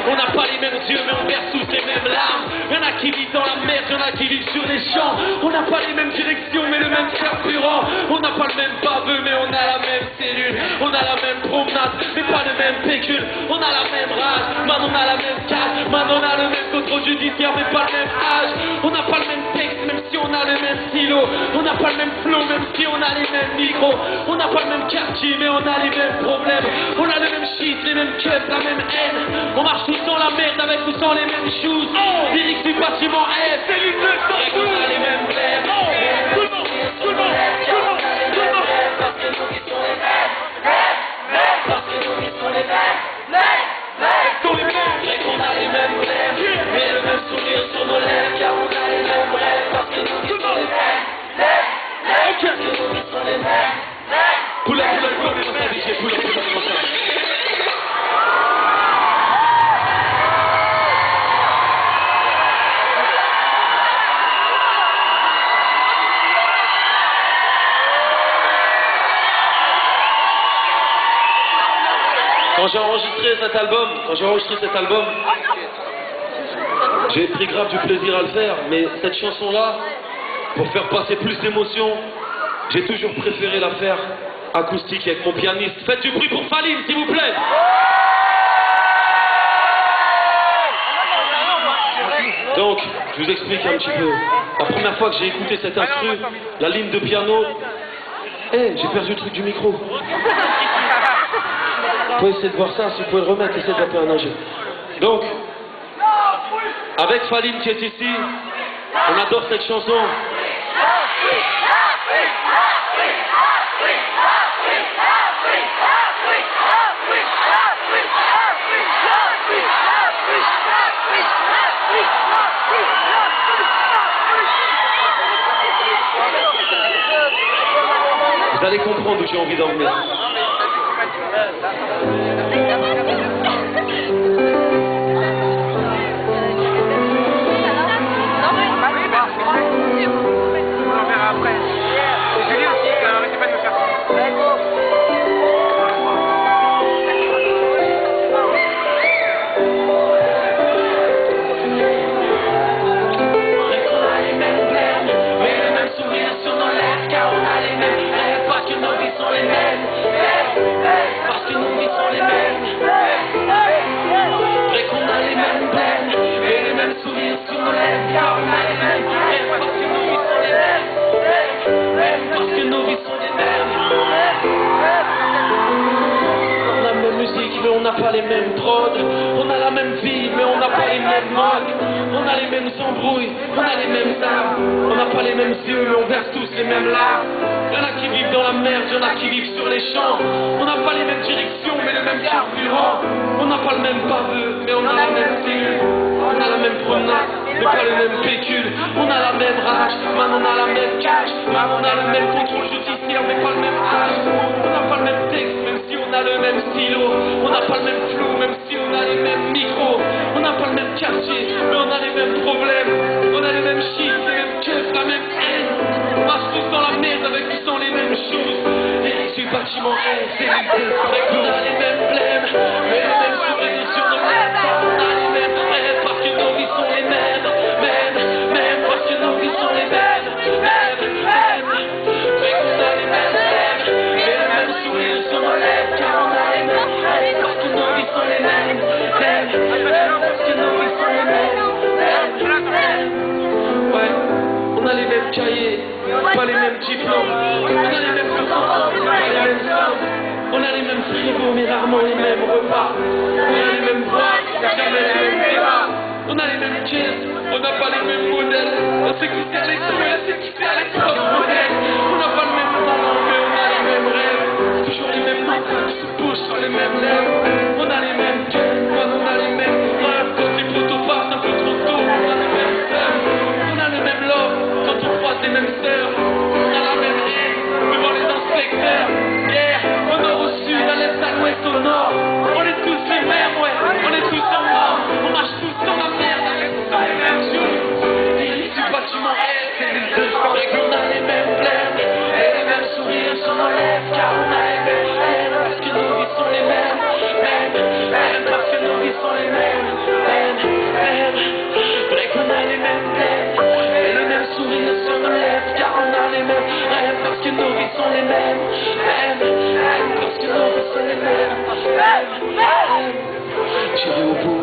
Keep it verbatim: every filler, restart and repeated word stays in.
On n'a pas les mêmes yeux, mais on verse tous les mêmes larmes. Y'en a qui vivent dans la merde, y'en a qui vivent sur les champs. On n'a pas les mêmes directions, mais le même carburant. On n'a pas le même baveux, mais on a la même cellule. On a la même promenade, mais pas le même pécule. On a la même race, man, on a la même case. Man, on a le même contrôle judiciaire, mais pas le même âge. On n'a pas le même texte, même si on a le même stylo. On n'a pas le même flow, même si on a les mêmes micros. On n'a pas le même quartier, mais on a les mêmes problèmes. On a le même shit, les mêmes keufs, la même haine. On marche tous dans la merde avec ou sans les mêmes shoes. Oh, lyrics du bâtiment F, c'est l'une de sorte. On a les mêmes blèmes. Oh, tout le monde, tout le monde, tout le monde, tout le monde. Parce que nos vies sont les mêmes. Parce que nos vies sont les mêmes. Sont les mêmes. Vrai qu'on a les mêmes blèmes, mais le même sourire sur nos lèvres. Car on a les mêmes rêves. Parce que nos vies sont les mêmes. Parce que nos vies sont les mêmes. Pull up, pull up, pull up, pull up, D J, pull up, pull up, pull up. Quand j'ai enregistré cet album, quand j'ai enregistré cet album, j'ai pris grave du plaisir à le faire, mais cette chanson-là, pour faire passer plus d'émotions, j'ai toujours préféré la faire acoustique avec mon pianiste. Faites du bruit pour Falim, s'il vous plaît. Donc, je vous explique un petit peu. La première fois que j'ai écouté cet instru, la ligne de piano, hé, hey, j'ai perdu le truc du micro. Vous pouvez essayer de voir ça, si vous pouvez le remettre, essayez d'appeler un ingé. Donc, avec Falim qui est ici, on adore cette chanson. Vous allez comprendre où j'ai envie d'en venir. Mais on n'a pas les mêmes drogues, on a la même vie, mais on n'a pas les mêmes modes. On a les mêmes embrouilles, on a les mêmes armes. On n'a pas les mêmes yeux, mais on verse tous les mêmes larmes. Y'en a qui vivent dans la merde, y'en a qui vivent sur les champs. On n'a pas les mêmes directions, mais le même carburant. On n'a pas le même baveux, mais on a la même cellule. On a la même promenade, mais pas le même pécule. On a la même rage, man, on a la même cage. Man, on a le même contrôle judiciaire, mais pas le même âge. On n'a pas le même texte, même si on a le même stylo. On n'a pas le même flow, même si on a les mêmes micros. On n'a pas le même quartier, mais on a les mêmes problèmes. On a les mêmes shit, les mêmes keufs, la même haine. On marche tous dans la merde avec tous dans les mêmes choses. Les du bâtiment F, c'est les deux. On a les mêmes blèmes, mais les mêmes sourires sur nos lèvres. On a les mêmes rêves, parce que nos vies sont les mêmes. Même, même, parce que nos vies sont les mêmes. Même, même, mais on a les mêmes rêves, mais les mêmes sourires sur nos lèvres. Car on a les mêmes rêves, parce que nos vies sont les mêmes. Même, même, parce que nos vies sont les mêmes. Même, même. Ouais, on a les mêmes cahiers, pas les mêmes diplômes. On a les mêmes enfants, pas les mêmes sommes. On a les mêmes frigos, mais rarement les mêmes repas. On a les mêmes voix, jamais les mêmes débats. On a les mêmes caisses, on n'a pas les mêmes modèles. On sait qui c'est les sous, on sait qui c'est les propres modèles. On n'a pas le même talent, mais on a les mêmes rêves. Toujours les mêmes noms qui se bougent sur les mêmes lèvres. On a les mêmes quêtes, on a les mêmes rêves. Quand les photos passent un peu trop tôt, on a les mêmes sœurs. On a le même love, quand on croise les mêmes sœurs. On a la même haine, devant les inspecteurs. Yeah, au nord au sud, à l'est à l'ouest au nord. On est tous les mêmes. les mêmes. J'irai au bout